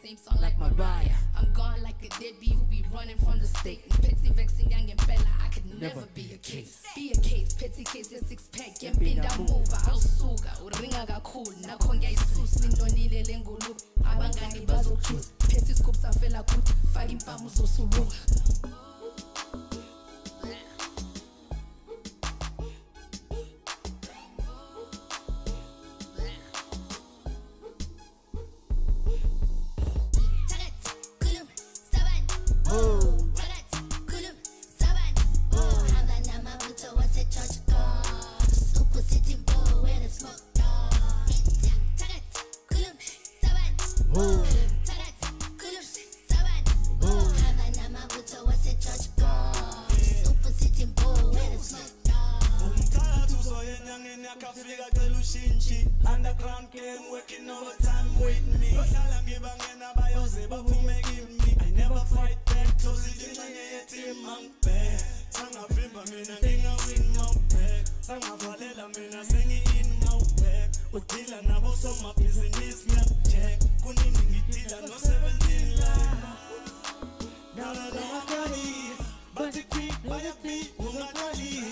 same song like Mariah. I'm gone like a deadbeat who be running from the state. Petty vexing young and Bella, I could never be a case. Be a case, petty case, a six pack, and been down mover. I'll suga, uringa ga cool, nakonga isus, nindonile lengulu, abangani bazo choose. Petty scoops a fella good, fighting pamus osuru. Underground gang working overtime with me. I never fight back, close it in team man back. Sanga fimba mina dinga win my back. Sanga valela mina sing in my back. Udila nabo so my business Snapchat. Kunini ngidila no 17 line. Now I kali, but the quick by the beat, unakali.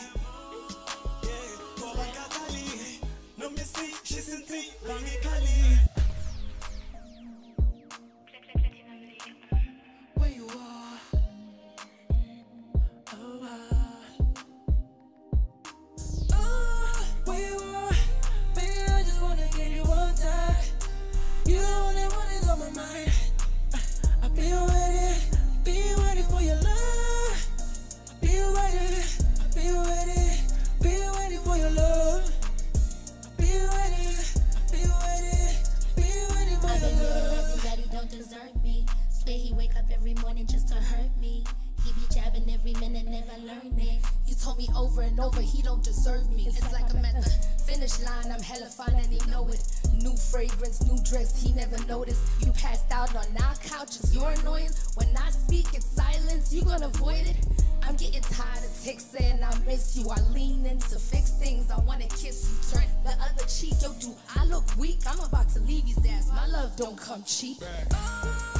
No me see, she's in tea, Bangi Kali. Where you are? Where you are? Baby, I just wanna give you one time. You the only one that's on my mind. I'll be ready for your love. I'll be ready for your love. Deserve me. Swear he wake up every morning just to hurt me. He be jabbing every minute, never learning. You told me over and over he don't deserve me. It's like I'm at the finish line, I'm hella fine and he know it. New fragrance, new dress, he never noticed. You passed out on our couches, your annoyance. When I speak, it's silence, you gonna avoid it. I'm getting tired of text saying I miss you. I lean in to fix things, I wanna kiss you. Turn the other cheek, yo, do I look weak? I'm about to leave his ass, my love don't come cheap.